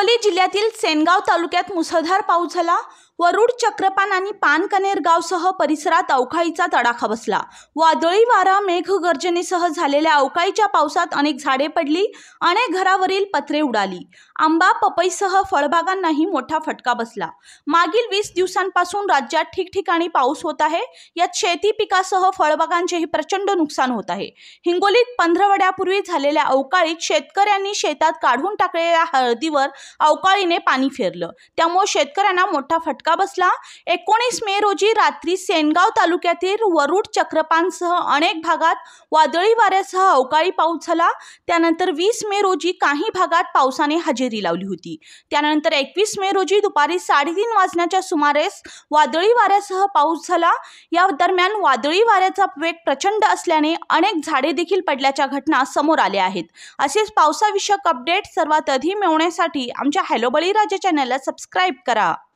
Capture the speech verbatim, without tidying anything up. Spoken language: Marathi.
हिंगोली जिल्ह्यातील सेनगाव तालुक्यात मुसळधार पाऊस झाला। वरुड, चक्रपान आणि पानकनेर गावसह परिसरात अवकाळीचा तडाखा बसला। वादळी वारा, मेघगर्जनेसह झालेल्या अवकाळीच्या पावसात अनेक झाडे पडली, अनेक घरावरील पत्रे उडाली। आंबा, पपईसह फळबागांनाही मोठा फटका बसला। मागील वीस दिवसांपासून राज्यात ठिकठिकाणी पाऊस होत आहे। यात शेती पिकासह फळबागांचेही प्रचंड नुकसान होत आहे। हिंगोलीत पंधरवड्यापूर्वी झालेल्या अवकाळीत शेतकऱ्यांनी शेतात काढून टाकलेल्या हळदीवर अवकाळीने पाणी फेरलं, त्यामुळे शेतकऱ्यांना मोठा फटका बसला। एकोणीस मे रोजी रात्री सेनगाव तालुक्यातील वरुड, चक्रपानसह अनेक भागात वादळी वाऱ्यासह अवकाळी पाऊस झाला। त्यानंतर वीस मे रोजी काही भागात पावसाने हजेरी लावली होती। त्यानंतर एकवीस मे रोजी दुपारी साडेतीन वाजण्याच्या सुमारेस वादळी वाऱ्यासह पाऊस झाला। या दरम्यान वादळी वाऱ्याचा वेग प्रचंड असल्याने अनेक झाडे देखील पडल्याच्या घटना समोर आल्या आहेत। असेच पावसाविषयक अपडेट सर्वात आधी मिळवण्यासाठी आमच्या हॅलो बळीराजा चॅनलला सबस्क्राइब करा।